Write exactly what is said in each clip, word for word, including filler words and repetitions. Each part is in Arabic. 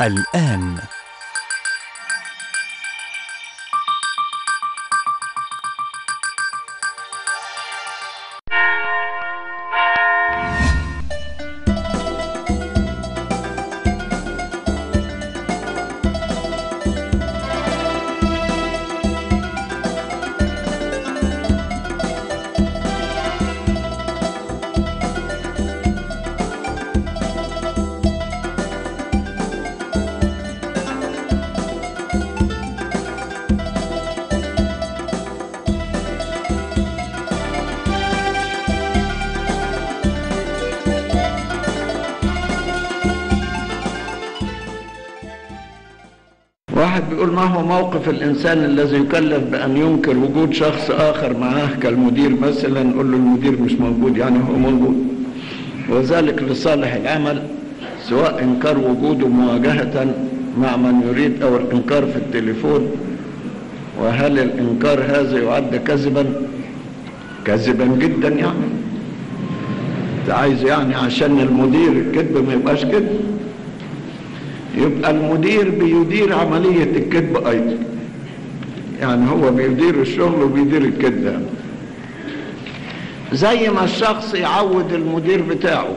الآن واحد بيقول: ما هو موقف الإنسان الذي يكلف بأن ينكر وجود شخص آخر معاه كالمدير مثلا؟ نقول له المدير مش موجود، يعني هو موجود، وذلك لصالح العمل، سواء إنكار وجوده مواجهة مع من يريد أو الإنكار في التليفون. وهل الإنكار هذا يعد كذبا؟ كذبا جدا. يعني أنت عايز يعني عشان المدير الكذب ما يبقاش كذب؟ يبقى المدير بيدير عملية الكذب أيضا، يعني هو بيدير الشغل وبيدير الكذب. يعني زي ما الشخص يعود المدير بتاعه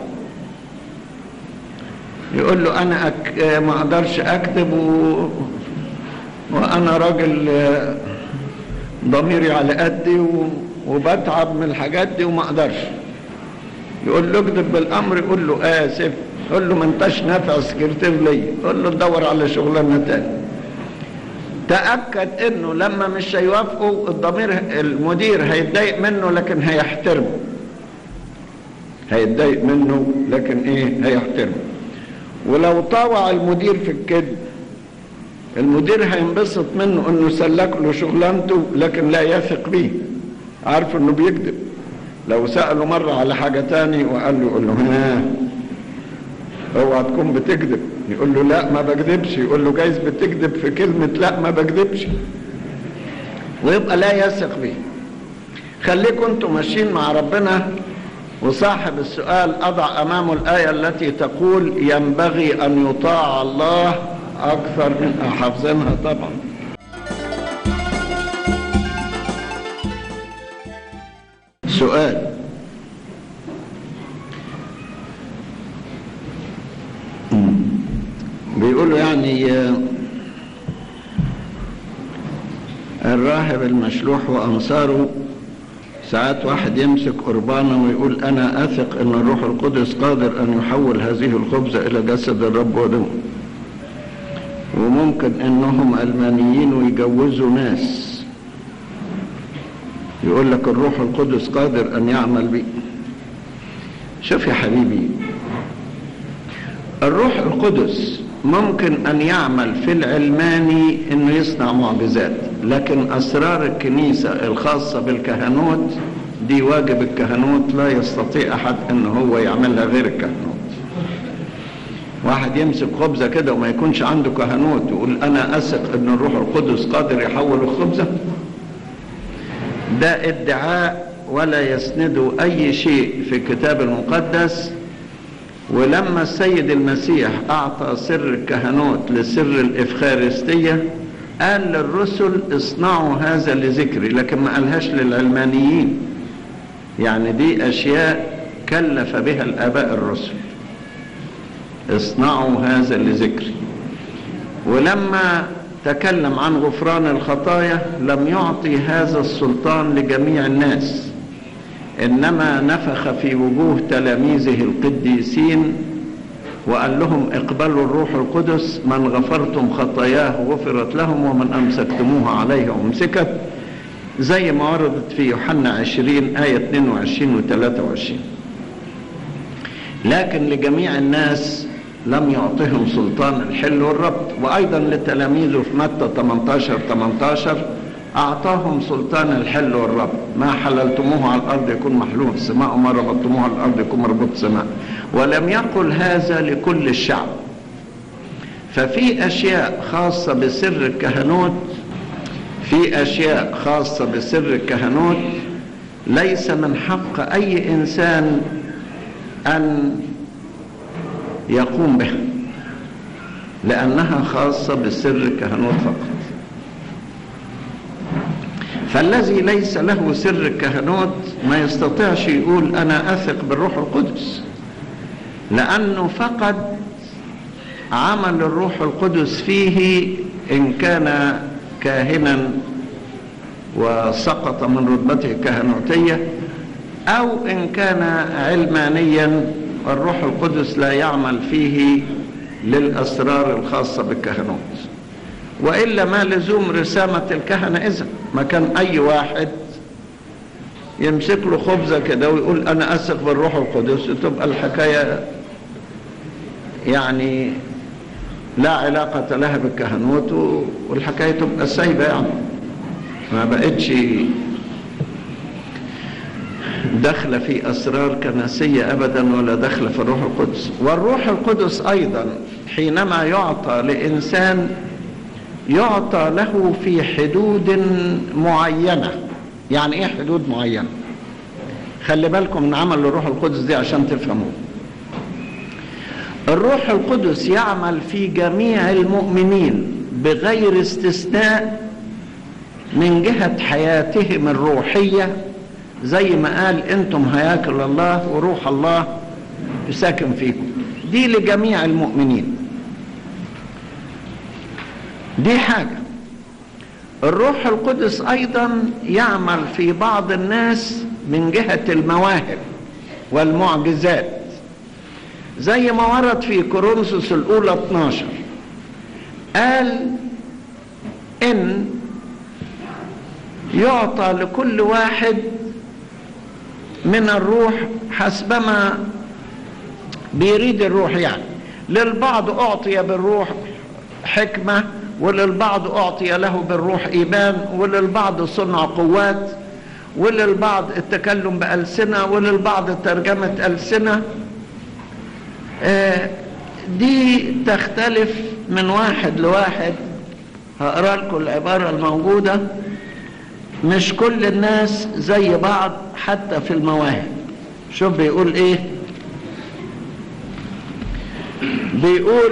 يقول له أنا أك... ما أقدرش أكذب و... وأنا راجل ضميري على قدي و... وبتعب من الحاجات دي وما أقدرش. يقول له اكذب بالأمر، يقول له آسف، قول له ما انتش نافع سكرتير ليا، قول له دور على شغلانه تاني. تاكد انه لما مش هيوافقوا الضمير المدير هيتضايق منه لكن هيحترمه، هيتضايق منه لكن ايه؟ هيحترمه. ولو طاوع المدير في الكذب المدير هينبسط منه انه سلك له شغلانته لكن لا يثق بيه، عارف انه بيكذب. لو سأله مرة على حاجة تاني وقال له، يقول له ها اوعى تكون بتكذب، يقول له لا ما بكذبش، يقول له جايز بتكذب في كلمة لا ما بكذبش، ويبقى لا يثق بيه. خليكم انتم ماشيين مع ربنا، وصاحب السؤال أضع أمامه الآية التي تقول ينبغي أن يطاع الله أكثر من حافظينها طبعا. سؤال: بيقولوا يعني الراهب المشلوح وأنصاره، ساعات واحد يمسك قربانه ويقول أنا أثق أن الروح القدس قادر أن يحول هذه الخبزة إلى جسد الرب ودمه، وممكن أنهم علمانيين ويجوزوا ناس. يقول لك الروح القدس قادر أن يعمل بي. شوف يا حبيبي، الروح القدس ممكن أن يعمل في العلماني أنه يصنع معجزات، لكن أسرار الكنيسة الخاصة بالكهنوت دي واجب الكهنوت، لا يستطيع أحد أنه هو يعملها غير الكهنوت. واحد يمسك خبزة كده وما يكونش عنده كهنوت ويقول أنا أثق أن الروح القدس قادر يحول الخبزة، ده ادعاء ولا يسنده أي شيء في الكتاب المقدس. ولما السيد المسيح أعطى سر الكهنوت لسر الإفخارستية قال للرسل اصنعوا هذا لذكري، لكن ما قالهاش للعلمانيين. يعني دي أشياء كلف بها الآباء الرسل، اصنعوا هذا لذكري. ولما تكلم عن غفران الخطايا لم يعطي هذا السلطان لجميع الناس، إنما نفخ في وجوه تلاميذه القديسين وقال لهم اقبلوا الروح القدس، من غفرتم خطاياه غفرت لهم ومن أمسكتموها عليه أمسكت، زي ما وردت في يوحنا عشرين آية اثنين وعشرين و ثلاثة وعشرين. لكن لجميع الناس لم يعطهم سلطان الحل والربط. وأيضا لتلاميذه في متى ثمانية عشر ثمانية عشر أعطاهم سلطان الحل والربط، ما حللتموه على الأرض يكون محلول في السماء، وما ربطتموه على الأرض يكون مربوط في السماء. ولم يقل هذا لكل الشعب. ففي أشياء خاصة بسر الكهنوت في أشياء خاصة بسر الكهنوت ليس من حق أي إنسان أن يقوم بها. لأنها خاصة بسر الكهنوت فقط. فالذي ليس له سر الكهنوت ما يستطيعش يقول أنا أثق بالروح القدس، لأنه فقد عمل الروح القدس فيه إن كان كاهنا وسقط من رتبته الكهنوتية، أو إن كان علمانيا والروح القدس لا يعمل فيه للأسرار الخاصة بالكهنوت. وإلا ما لزوم رسامة الكهنة إذا ما كان أي واحد يمسك له خبزة كده ويقول أنا أثق بالروح القدس، تبقى الحكاية يعني لا علاقة لها بالكهنوت، والحكاية تبقى سايبة، يعني ما بقتش دخل في أسرار كنسية أبدا ولا دخل في الروح القدس. والروح القدس أيضا حينما يعطى لإنسان يعطى له في حدود معينة. يعني إيه حدود معينة؟ خلي بالكم من عمل الروح القدس دي عشان تفهموه. الروح القدس يعمل في جميع المؤمنين بغير استثناء من جهة حياتهم الروحية، زي ما قال انتم هياكل الله وروح الله ساكن فيكم. دي لجميع المؤمنين. دي حاجة. الروح القدس ايضا يعمل في بعض الناس من جهة المواهب والمعجزات، زي ما ورد في كورنثوس الاولى اتناشر، قال ان يعطى لكل واحد من الروح حسبما بيريد الروح. يعني للبعض أعطي بالروح حكمة، وللبعض أعطي له بالروح إيمان، وللبعض صنع قوات، وللبعض التكلم بألسنة، وللبعض ترجمة ألسنة. دي تختلف من واحد لواحد. هقرأ لكم العبارة الموجودة. مش كل الناس زي بعض حتى في المواهب. شوف بيقول ايه؟ بيقول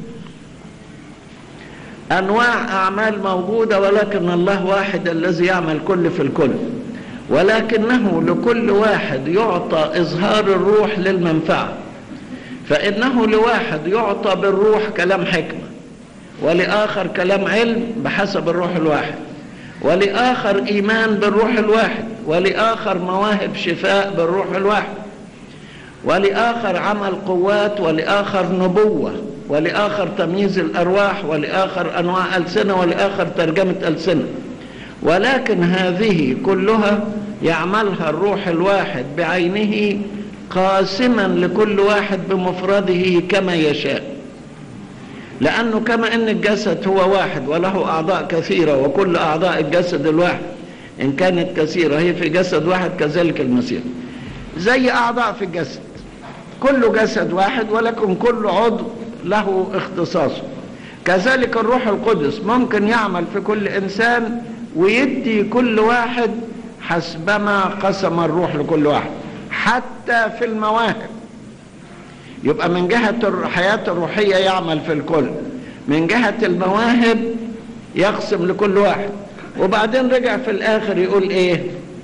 انواع اعمال موجودة، ولكن الله واحد الذي يعمل كل في الكل، ولكنه لكل واحد يعطى اظهار الروح للمنفعة. فانه لواحد يعطى بالروح كلام حكمة، ولآخر كلام علم بحسب الروح الواحد، ولآخر إيمان بالروح الواحد، ولآخر مواهب شفاء بالروح الواحد، ولآخر عمل قوات، ولآخر نبوة، ولآخر تمييز الأرواح، ولآخر أنواع ألسنة، ولآخر ترجمة ألسنة. ولكن هذه كلها يعملها الروح الواحد بعينه، قاسما لكل واحد بمفرده كما يشاء. لأنه كما أن الجسد هو واحد وله أعضاء كثيرة، وكل أعضاء الجسد الواحد إن كانت كثيرة هي في جسد واحد، كذلك المسيح زي أعضاء في الجسد، كل جسد واحد ولكن كل عضو له اختصاصه. كذلك الروح القدس ممكن يعمل في كل إنسان ويدي كل واحد حسبما قسم الروح لكل واحد، حتى في المواهب. يبقى من جهة الحياة الروحية يعمل في الكل، من جهة المواهب يقسم لكل واحد. وبعدين رجع في الآخر يقول إيه؟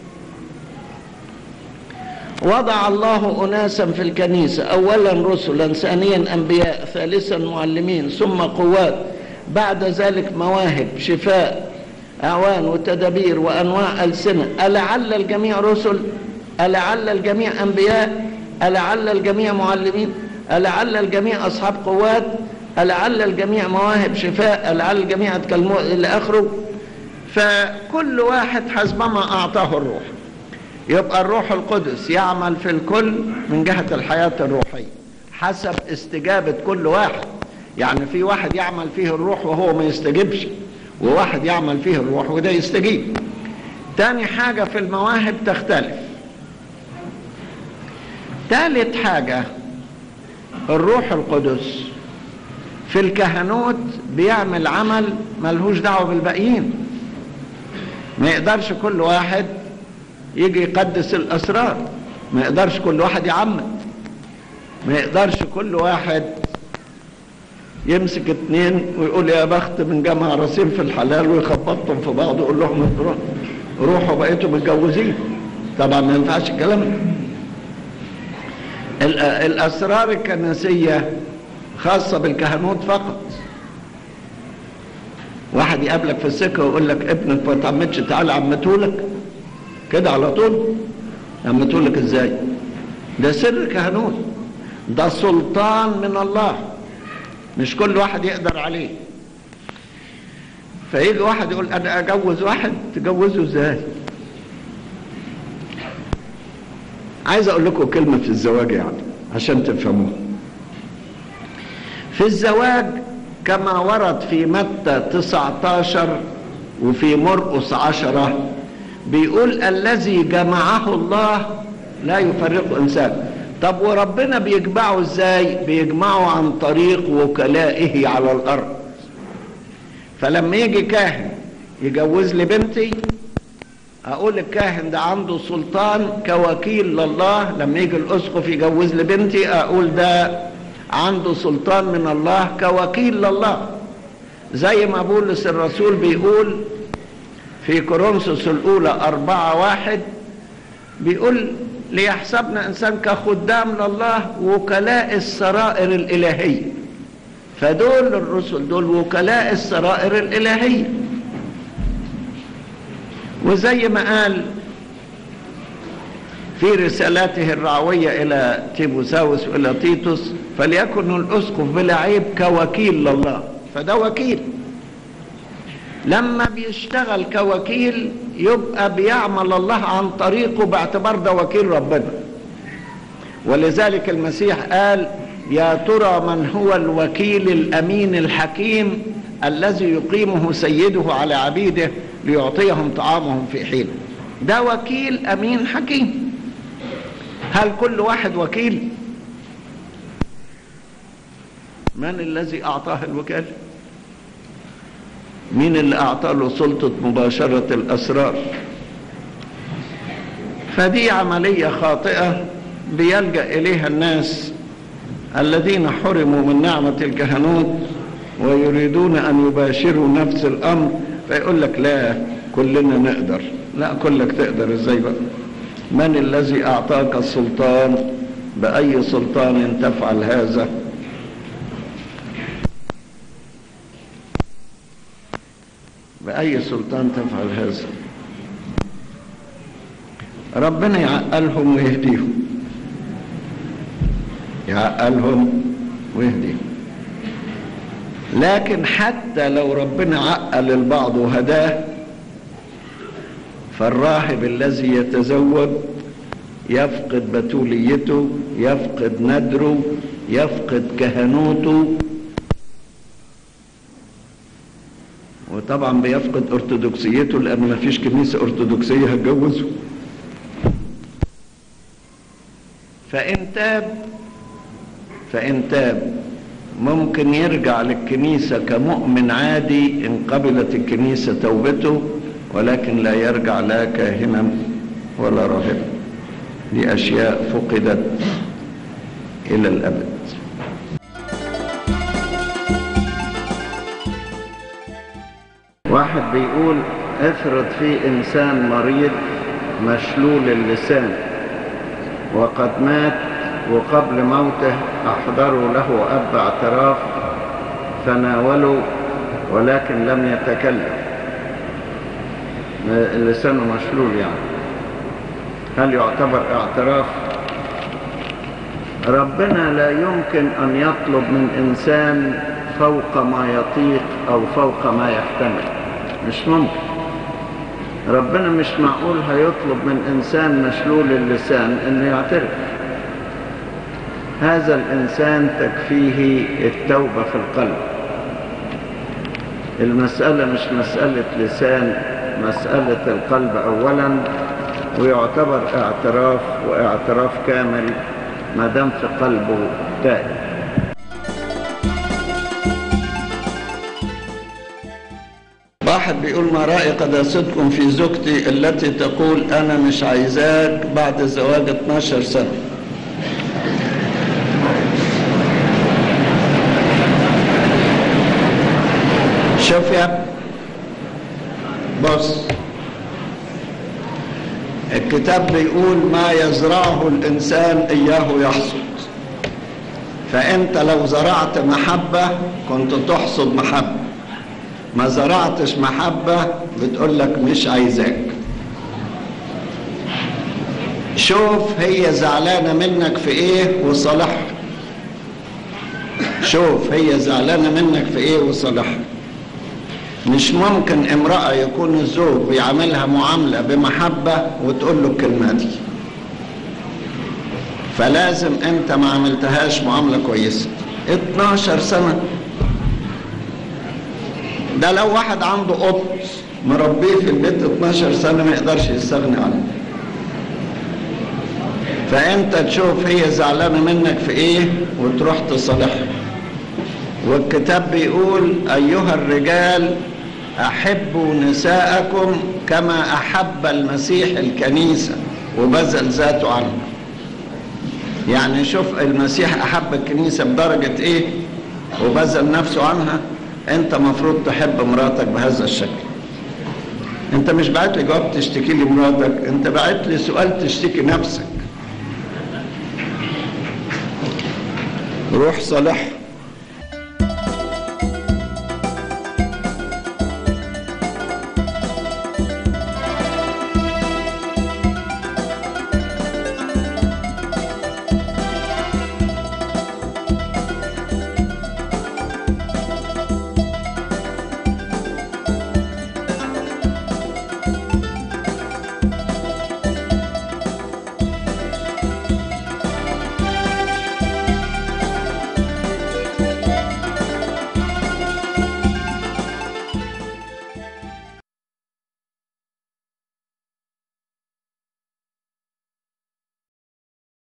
وضع الله أناسا في الكنيسة، أولا رسلا، ثانيا أنبياء، ثالثا معلمين، ثم قوات، بعد ذلك مواهب شفاء، أعوان وتدابير وأنواع ألسنة. ألعل الجميع رسل؟ ألعل الجميع أنبياء؟ ألعل الجميع معلمين؟ ألعل الجميع أصحاب قوات؟ ألعل الجميع مواهب شفاء؟ ألعل الجميع يتكلموا إلى آخره. فكل واحد حسبما أعطاه الروح. يبقى الروح القدس يعمل في الكل من جهة الحياة الروحية حسب استجابة كل واحد. يعني في واحد يعمل فيه الروح وهو ما يستجيبش، وواحد يعمل فيه الروح وده يستجيب. تاني حاجة في المواهب تختلف. ثالث حاجة الروح القدس في الكهنوت بيعمل عمل ملهوش دعوة بالباقيين. ما يقدرش كل واحد يجي يقدس الأسرار، ما يقدرش كل واحد يعمد، ما يقدرش كل واحد يمسك اتنين ويقول يا بخت من جمع راسين في الحلال ويخبطهم في بعض ويقول لهم روحوا بقيتوا متجوزين. طبعا ما ينفعش الكلام ده. الاسرار الكنسيه خاصه بالكهنوت فقط. واحد يقابلك في السكه ويقول لك ابنك ما اتعمدش، تعالى عمتهولك كده على طول. عمتهولك ازاي؟ ده سر كهنوت، ده سلطان من الله، مش كل واحد يقدر عليه. فيجي واحد يقول انا اجوز واحد، تجوزه ازاي؟ عايز اقول لكم كلمه في الزواج يعني عشان تفهموه. في الزواج كما ورد في متى تسعة عشر وفي مرقس عشرة بيقول الذي جمعه الله لا يفرقه انسان. طب وربنا بيجمعه ازاي؟ بيجمعه عن طريق وكلائه على الارض. فلما يجي كاهن يجوز لي بنتي، اقول الكاهن ده عنده سلطان كوكيل لله. لما يجي الاسقف يجوز لي بنتي، اقول ده عنده سلطان من الله كوكيل لله. زي ما بولس الرسول بيقول في كورنثوس الاولى أربعة واحد، بيقول ليحسبنا انسان كخدام لله وكلاء السرائر الالهيه. فدول الرسل دول وكلاء السرائر الالهيه. وزي ما قال في رسالته الرعويه الى تيموثاوس والى تيتوس فليكن الاسقف بلا عيب كوكيل لله. فده وكيل، لما بيشتغل كوكيل يبقى بيعمل الله عن طريقه باعتبار ده وكيل ربنا. ولذلك المسيح قال يا ترى من هو الوكيل الامين الحكيم الذي يقيمه سيده على عبيده ليعطيهم طعامهم في حين. ده وكيل امين حكيم. هل كل واحد وكيل؟ من الذي اعطاه الوكاله؟ مين اللي اعطى له سلطه مباشره الاسرار؟ فدي عمليه خاطئه بيلجأ اليها الناس الذين حرموا من نعمه الكهنوت ويريدون ان يباشروا نفس الامر، فيقول لك لا كلنا نقدر. لا، كلك تقدر ازاي بقى؟ من الذي اعطاك السلطان؟ باي سلطان تفعل هذا؟ بأي سلطان تفعل هذا؟ ربنا يعقلهم ويهديهم، يعقلهم ويهديهم. لكن حتى لو ربنا عقل البعض وهداه، فالراهب الذي يتزوج يفقد بتوليته، يفقد ندره، يفقد كهنوته، وطبعا بيفقد ارثوذكسيته لان ما فيش كنيسه ارثوذكسيه هتجوزه. فان تاب فان تاب ممكن يرجع للكنيسه كمؤمن عادي ان قبلت الكنيسه توبته، ولكن لا يرجع لا كاهنا ولا راهبا. دي اشياء فقدت الى الابد. واحد بيقول افرض في انسان مريض مشلول اللسان وقد مات، وقبل موته احضروا له اب اعتراف فناولوا ولكن لم يتكلم، لسانه مشلول يعني، هل يعتبر اعتراف؟ ربنا لا يمكن ان يطلب من انسان فوق ما يطيق او فوق ما يحتمل، مش ممكن. ربنا مش معقول هيطلب من انسان مشلول اللسان انه يعترف. هذا الانسان تكفيه التوبة في القلب. المسألة مش مسألة لسان، مسألة القلب اولا، ويعتبر اعتراف واعتراف كامل ما دام في قلبه تائب. واحد بيقول ما رأي قداستكم في زوجتي التي تقول أنا مش عايزاك بعد الزواج اتناشر سنة؟ شوف يا بص، الكتاب بيقول ما يزرعه الإنسان إياه يحصد. فأنت لو زرعت محبة كنت تحصد محبة، ما زرعتش محبة بتقول لك مش عايزاك. شوف هي زعلانة منك في ايه وصالحها، شوف هي زعلانة منك في ايه وصالحها. مش ممكن امرأة يكون الزوج بيعاملها معاملة بمحبة وتقول له الكلمة دي، فلازم انت ما عملتهاش معاملة كويسة. اتناشر سنة، ده لو واحد عنده قط مربيه في البيت اتناشر سنة ما يقدرش يستغني عنه. فانت تشوف هي زعلانة منك في ايه وتروح تصالحها. والكتاب بيقول ايها الرجال احبوا نساءكم كما احب المسيح الكنيسة وبذل ذاته عنه. يعني شوف المسيح احب الكنيسة بدرجة ايه وبذل نفسه عنها. انت مفروض تحب مراتك بهذا الشكل. انت مش بعت لي جواب تشتكي لي مراتك، انت بعت لي سؤال تشتكي نفسك. روح صالح.